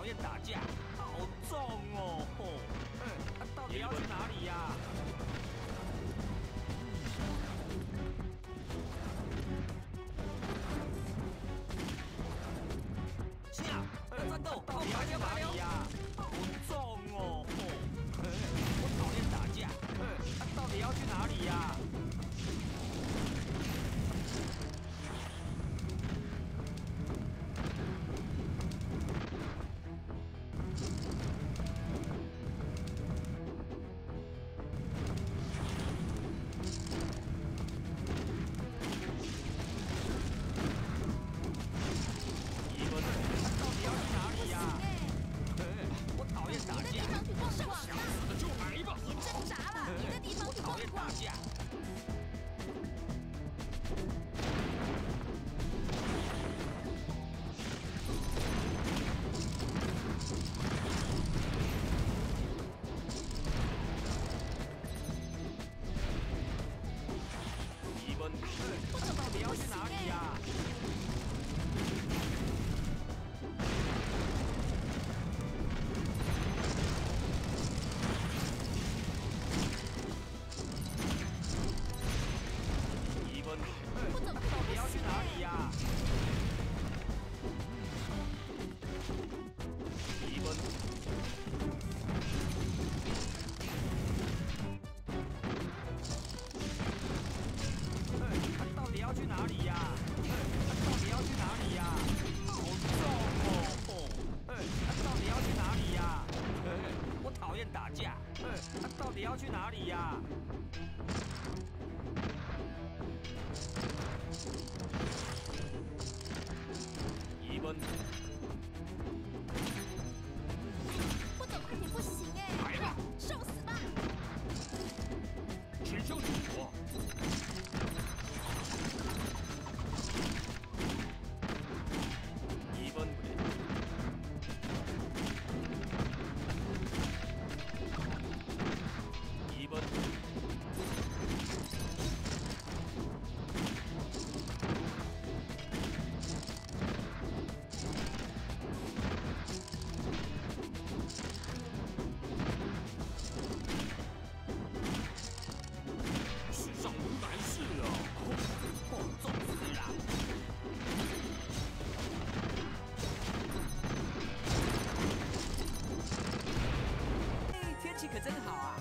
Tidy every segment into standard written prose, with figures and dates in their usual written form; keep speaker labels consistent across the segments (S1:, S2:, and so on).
S1: 讨厌打架，好重哦！到底要去哪里呀？下，要战斗，到底要去哪里呀？好重哦！我讨厌打架，到底要去哪里呀？ 到底要去哪里呀？疑问，到底要去哪里呀？疑问。 到底要去哪里呀？到底要去哪里呀？好重哦！到底要去哪里呀？我讨厌打架。到底要去哪里呀？疑问。
S2: 不走快点不行哎！
S1: 来吧，
S2: 受死吧！
S1: 只剩你我。 可真好啊！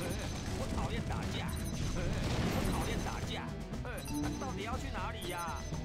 S1: 我讨厌打架，到底要去哪里呀？